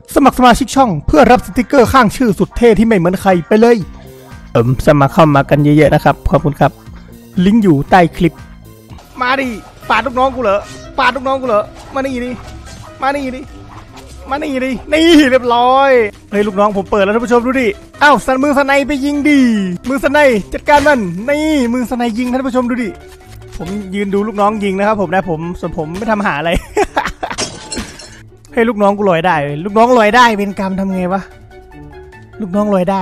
สมัครสมาชิกช่องเพื่อรับสติกเกอร์ข้างชื่อสุดเท่ที่ไม่เหมือนใครไปเลยสมัครเข้ามากันเยอะๆนะครับขอบคุณครับลิงก์อยู่ใต้คลิปมาดิปาดลูกน้องกูเหรอปาดลูกน้องกูเหรอมานี่ดิมานี่ดิมานี่ดินี่เรียบร้อยเฮ้ยลูกน้องผมเปิดแล้วท่านผู้ชมดูดิอ้าวสันมือสไนไปยิงดิมือสไนจัดการมันนี่มือสไนยิงท่านผู้ชมดูดิผมยืนดูลูกน้องยิงนะครับผมนะส่วนผมไม่ทำหาอะไร ให้ลูกน้องกูลอยได้ลูกน้องลอยได้เป็นกรรมทำไงวะลูกน้องลอยได้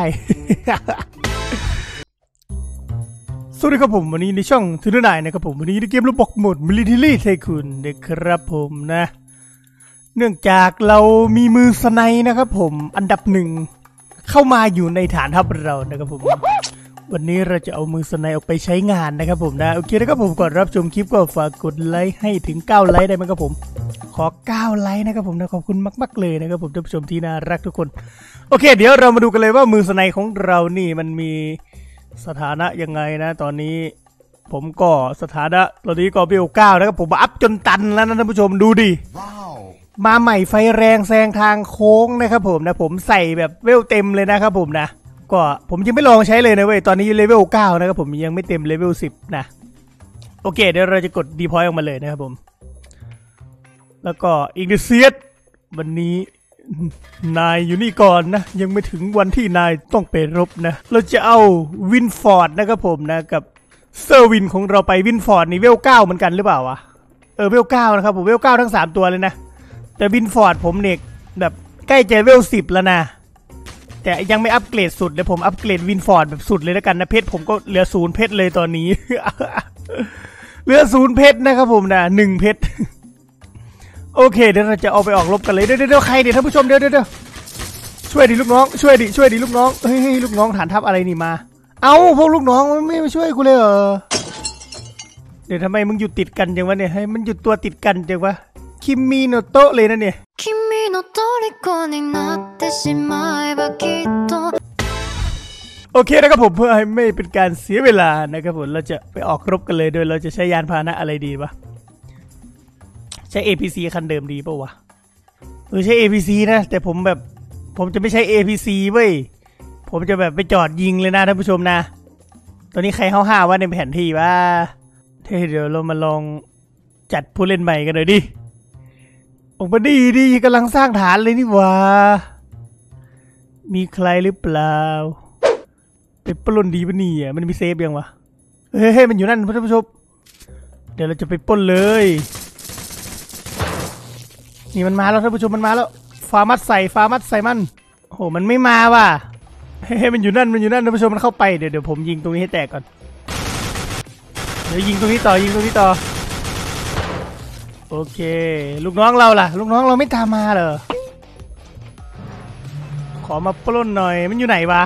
สวัสดีครับผมวันนี้ในช่องทือนายนะครับผมวันนี้ในเกมรูปบอกโหมด Military Tycoon นะครับผมนะเนื่องจากเรามีมือสไนนะครับผมอันดับหนึ่งเข้ามาอยู่ในฐานทัพเรานะครับผมวันนี้เราจะเอามือสไนออกไปใช้งานนะครับผมนะโอเคนะครับผมก่อนรับชมคลิปก็ฝากกดไลค์ให้ถึง9ไลค์ได้ไหมครับผมขอ9ไลค์นะครับผมนะขอบคุณมากๆเลยนะครับผมท่านผู้ชมที่น่ารักทุกคนโอเคเดี๋ยวเรามาดูกันเลยว่ามือสไนของเรานี่มันมีสถานะยังไงนะตอนนี้ผมก็สถานะตอนนี้ก็เวล9นะครับผมอัพจนตันแล้วนะท่านผู้ชมดูดิมาใหม่ไฟแรงแซงทางโค้งนะครับผมนะผมใส่แบบเวลเต็มเลยนะครับผมนะก็ผมยังไม่ลองใช้เลยนะเว้ยตอนนี้เลเวล9นะครับผมยังไม่เต็มเลเวล10นะโอเคเดี๋ยวเราจะกดดีพอยต์ออกมาเลยนะครับผมแล้วก็อิงเดเซียสวันนี้นายอยู่นี่ก่อนนะยังไม่ถึงวันที่นายต้องไปรบนะเราจะเอาวินฟอร์ดนะครับผมนะกับเซอร์วินของเราไปวินฟอร์ดนี่เวล9เหมือนกันหรือเปล่าวะเวล9นะครับผมเวล9ทั้ง3ตัวเลยนะแต่วินฟอร์ดผมเนี่ยแบบใกล้จะเวล10แล้วนะแต่ยังไม่อัปเกรดสุดเดี๋ยวผมอัปเกรดวินฟอร์ดแบบสุดเลยแล้วกันนะเพชรผมก็เหลือ0เพชรเลยตอนนี้ เหลือ0เพชรนะครับผมนะ1เพชร โอเคเดี๋ยวเราจะเอาไปออกรบกันเลยเดี๋ยวใครเดี๋ยวท่านผู้ชมเดี๋ยวช่วยดิลูกน้องช่วยดิลูกน้องเฮ้ยลูกน้องฐานทัพอะไรนี่มาเอาพวกลูกน้องไม่มาช่วยกูเลยเหรอเดี๋ยวทำไมมึงอยู่ติดกันจังวะเนี่ยให้มันอยู่ตัวติดกันจังวะคิมมิโนโตะเลยนะเนี่ยโอเคนะครับผมเพื่อให้ไม่เป็นการเสียเวลานะครับผมเราจะไปออกรบกันเลยโดยเราจะใช้ยานพาหนะอะไรดีวะใช้ APC คันเดิมดีป่าวะใช้ APC นะแต่ผมจะไม่ใช้ APC เว้ยผมจะแบบไปจอดยิงเลยนะท่านผู้ชมนะตอนนี้ใครห้าวว่าในแผนที่ว่าเดี๋ยวเรามาลองจัดผู้เล่นใหม่กันเลยดิออกมาดีกำลังสร้างฐานเลยนี่วะมีใครหรือเปล่าไปปล้นดีปะเนี่ยมันมีเซฟยังวะเฮ้ยมันอยู่นั่นท่านผู้ชมเดี๋ยวเราจะไปปล้นเลยนี่มันมาแล้วท่านผู้ชมมันมาแล้วฟามัดใส่มันโอ้โหมันไม่มาว่ะเฮ้ยมันอยู่นั่นท่านผู้ชมมันเข้าไปเดี๋ยวผมยิงตรงนี้ให้แตกก่อนเดี๋ยวยิงตรงนี้ต่อโอเคลูกน้องเราล่ะลูกน้องเราไม่ตามมาเหรอขอมาปล้นหน่อยมันอยู่ไหนวะ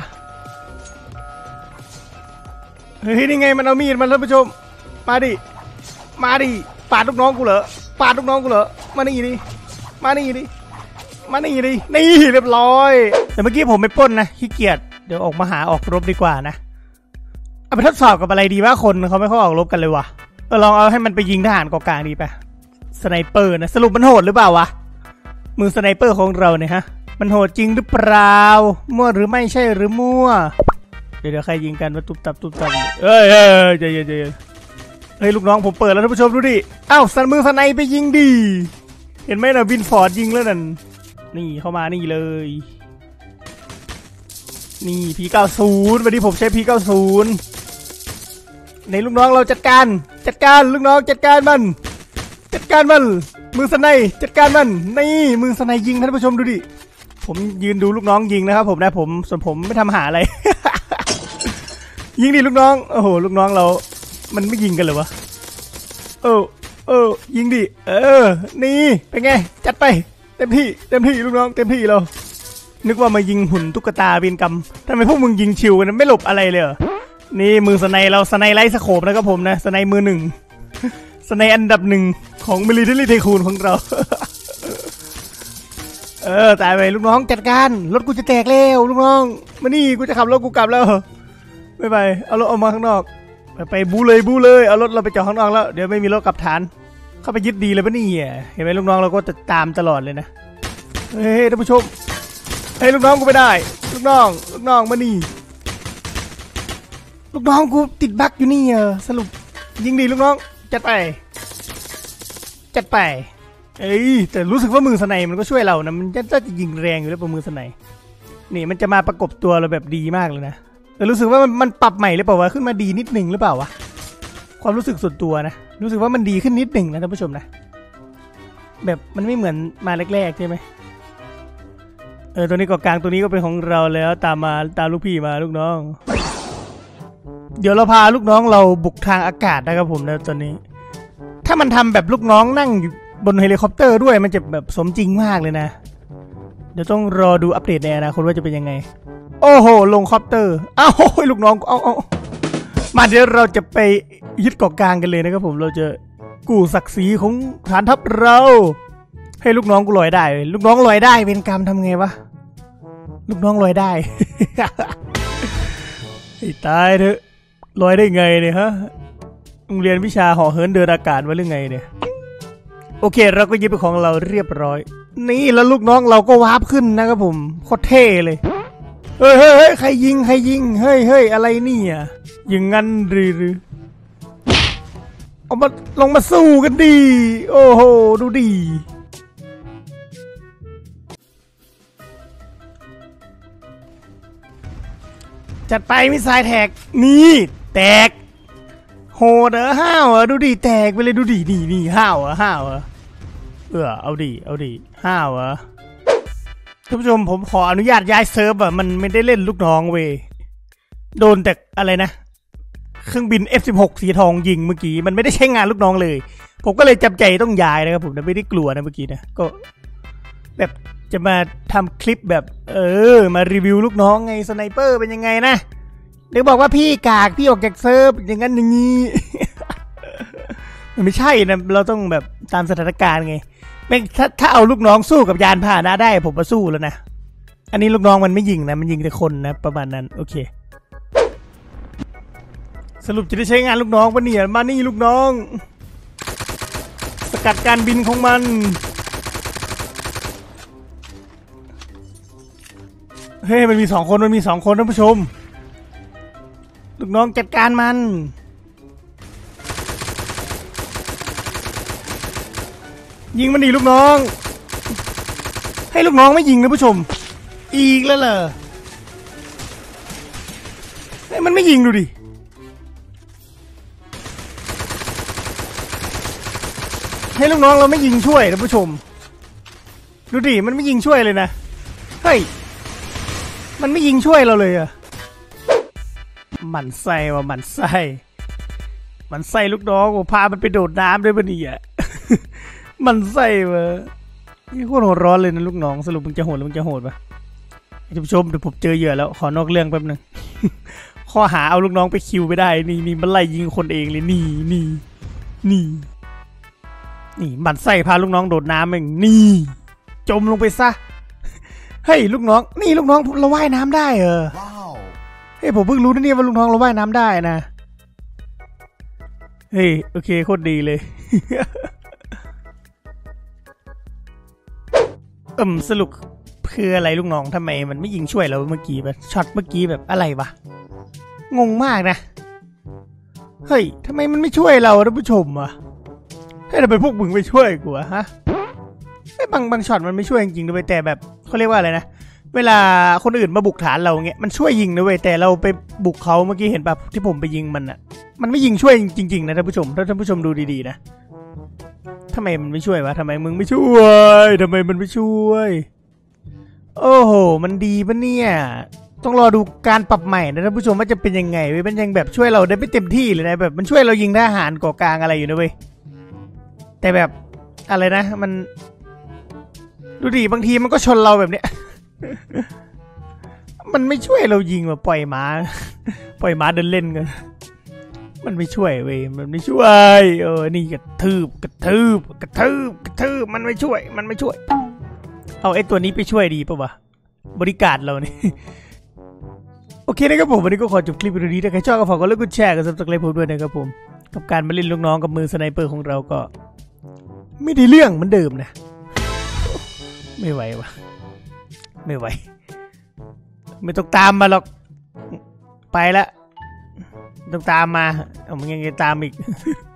เฮ้ยนี่ไงมันเอามีดมาท่านผู้ชมมาดิปาดลูกน้องกูเหรอมานี่ดินี่เรียบร้อยแต่เมื่อกี้ผมไม่ปล้นนะขี้เกียจเดี๋ยวออกรบดีกว่านะเอาไปทดสอบกับอะไรดีวะคนเขาไม่ค่อยออกรบกันเลยวะลองเอาให้มันไปยิงทหารกองกลางดีไปสไนเปอร์นะสรุปมันโหดหรือเปล่าวะมือสไนเปอร์ของเราเนี่ยฮะมันโหดจริงหรือเปล่ามั่วหรือไม่ใช่หรือมั่วเดี๋ยวใครยิงกันมาตุบตับเอ้ยใจเย็นเฮ้ยลูกน้องผมเปิดแล้วท่านผู้ชมดูดิอ้าวสันมือสไนไปยิงดิเห็นไหมนะวินฟอร์ดยิงแล้วนั่นนี่เข้ามานี่เลยนี่ P90 วันนี้ผมใช้ P90 ในลูกน้องเราจัดการลูกน้องจัดการมันมือสไนจัดการมันนี่มือสไนยิงท่านผู้ชมดูดิผมยืนดูลูกน้องยิงนะครับผมนะส่วนผมไม่ทำหาอะไร ยิงดิลูกน้องโอ้โหลูกน้องเรามันไม่ยิงกันเหรอวะยิงดินี่เป็นไงจัดไปเต็มที่ลูกน้องเต็มที่เรานึกว่ามายิงหุ่นตุ๊กตาเวียนกรรมทำไมพวกมึงยิงชิวกันไม่หลบอะไรเลยนี่มือสไนเราสไนไลท์สโคปนะครับผมนะสไนมือ1สไนอันดับ1ของ Military Tycoon ของเรา ตายไปลูกน้องจัดการรถกูจะแตกแล้วลูกน้องมานี่กูจะขับรถกูกลับแล้วไปเอารถออกมาข้างนอกไปบูเลยเอารถเราไปจอดข้างนอกแล้วเดี๋ยวไม่มีรถกลับฐานเข้าไปยึดดีเลยปะนี่เห็นไหมลูกน้องเราก็จะตามตลอดเลยนะเฮ้ยท่านผู้ชมให้ลูกน้องกูไม่ได้ลูกน้องมานี่ลูกน้องกูติดบั๊กอยู่นี่สรุปยิงดีลูกน้องจัดไปแต่รู้สึกว่ามือสไนมันก็ช่วยเรานะมันจะยิงแรงอยู่แล้วมือสไนนี่มันจะมาประกบตัวเราแบบดีมากเลยนะแต่รู้สึกว่ามันปรับใหม่หรือเปล่าวะขึ้นมาดีนิดหนึ่งหรือเปล่าวะความรู้สึกส่วนตัวนะรู้สึกว่ามันดีขึ้นนิดหนึ่งนะท่านผู้ชมนะแบบมันไม่เหมือนมาแรกๆใช่ไหมตัวนี้เกาะกลางตัวนี้ก็เป็นของเราแล้วตามลูกพี่มาลูกน้องเดี๋ยวเราพาลูกน้องเราบุกทางอากาศนะครับผมนะตอนนี้ถ้ามันทำแบบลูกน้องนั่งอยู่บนเฮลิคอปเตอร์ด้วยมันจะแบบสมจริงมากเลยนะเดี๋ยวต้องรอดูอัปเดตในอนาคตว่าจะเป็นยังไงโอ้โหลงคอปเตอร์อ้าวลูกน้องเอามาเดี๋ยวเราจะไปยึดเกาะกลางกันเลยนะครับผมเราจะกู้ศักดิ์ศรีของฐานทัพเราให้ลูกน้องกูลอยได้ลูกน้องลอยได้เป็นกรรมทำไงวะลูกน้องลอยได้ ไอ้ตายเถอะลอยได้ไงเนี่ยฮะโรงเรียนวิชาห่อเหินเดินอากาศว่าหรือไงเนี่ยโอเคเราก็ยึดเป็นของเราเรียบร้อยนี่แล้วลูกน้องเราก็วาร์ปขึ้นนะครับผมโคตรเท่เลยเฮ้ยใครยิงเฮ้ยอะไรนี่อย่างงั้นหรือเอามาลงมาสู้กันดีโอ้โหดูดีจัดไปมิสไซล์แท็กนี่แตกโหดห้าวดูดิแตกไปเลยดูดินี่ห้าวเอาดิห้าวท่านผู้ชมผมขออนุญาตย้ายเซิร์ฟมันไม่ได้เล่นลูกน้องเว้ยโดนแต่อะไรนะเครื่องบิน F16 สีทองยิงเมื่อกี้มันไม่ได้ใช้งานลูกน้องเลยผมก็เลยจำใจต้องย้ายนะครับผมไม่ได้กลัวนะเมื่อกี้นะก็แบบจะมาทำคลิปแบบมารีวิวลูกน้องไงสไนเปอร์เป็นยังไงนะเดี๋ยวบอกว่าพี่กากพี่ออกจากเซิร์ฟอย่างนั้นอย่างนี้ มันไม่ใช่นะเราต้องแบบตามสถานการณ์ไงไม่ถ้าเอาลูกน้องสู้กับยานพาหนะได้ผมมาสู้แล้วนะอันนี้ลูกน้องมันไม่ยิงนะมันยิงแต่คนนะประมาณนั้นโอเคสรุปจะได้ใช้งานลูกน้องปะเนี่ยมานี่ลูกน้องสกัดการบินของมันเฮ้ยมันมี2 คนท่านผู้ชมลูกน้องจัดการมันยิงมันดีลูกน้องให้ลูกน้องไม่ยิงนะผู้ชมอีกแล้วเหรอเฮ้ยมันไม่ยิงดูดิให้ลูกน้องเราไม่ยิงช่วยนะผู้ชมดูดิมันไม่ยิงช่วยเลยนะเฮ้ยมันไม่ยิงช่วยเราเลยหมั่นไส้ว่ะหมั่นไส้ลูกน้องผมพามันไปโดดน้ำด้วยปะเนี่ยมันไส้วะนี่โคตรหัวร้อนเลยนะลูกน้องสรุปมึงจะโหดหรือมึงจะโหดปะท่านผู้ชมเดี๋ยวผมเจอเหยื่อแล้วขอนอกเรื่องแป๊บนึง ข้อหาเอาลูกน้องไปคิวไม่ได้นี่มันไล่ยิงคนเองเลยนี่หมั่นไส้พาลูกน้องโดดน้ำเองนี่จมลงไปซะเฮ้ยลูกน้องนี่ลูกน้องเราว่ายน้ำได้เฮ้ยผมเพิ่งรู้นะเนี่ยว่าลูกน้องเราว่ายน้ำได้นะเฮ้ยโอเคโคตรดีเลย สรุปคืออะไรลูกน้องทำไมมันไม่ยิงช่วยเราเมื่อกี้แบบช็อตเมื่อกี้แบบอะไรวะงงมากนะเฮ้ยทำไมมันไม่ช่วยเราท่านผู้ชมให้ทำไมพวกมึงไม่ช่วยกูฮะบางช็อตมันไม่ช่วยจริงๆด้วยแต่แบบเขาเรียกว่าอะไรนะเวลาคนอื่นมาบุกฐานเราเงี้ยมันช่วยยิงนะเว้ยแต่เราไปบุกเขาเมื่อกี้เห็นป่ะที่ผมไปยิงมันไม่ยิงช่วยจริงๆนะท่านผู้ชมถ้าท่านผู้ชมดูดีๆนะทำไมมันไม่ช่วยวะทำไมมึงไม่ช่วยทำไมมันไม่ช่วยโอ้โหมันดีปะเนี่ยต้องรอดูการปรับใหม่นะท่านผู้ชมว่าจะเป็นยังไงเว้ยมันยังแบบช่วยเราได้ไม่เต็มที่เลยนะแบบมันช่วยเรายิงทหารก่อกลางอะไรอยู่นะเว้ยแต่แบบอะไรนะมันดูดิบางทีมันก็ชนเราแบบเนี้ย มันไม่ช่วยเรายิงปล่อยม้าเดินเล่นกันมันไม่ช่วยเว้ยมันไม่ช่วยนี่กระทืบมันไม่ช่วยเอาไอ้ตัวนี้ไปช่วยดีป่ะวะบริการเรานี่ โอเคนะครับผมวันนี้ก็ขอจบคลิปวิดีโอนี้ถ้าใครชอบก็ฝากกดไลค์กดแชร์กับซับสไครป์ผมด้วยนะครับผมกับการมาเล่นลูกน้องกับมือสไนเปอร์ของเราก็ไม่ได้เรื่องเหมือนเดิมนะไม่ไหววะไม่ไหวไม่ต้องตามมาหรอกไปละต้องตามมาเอามึงยังจะตามอีก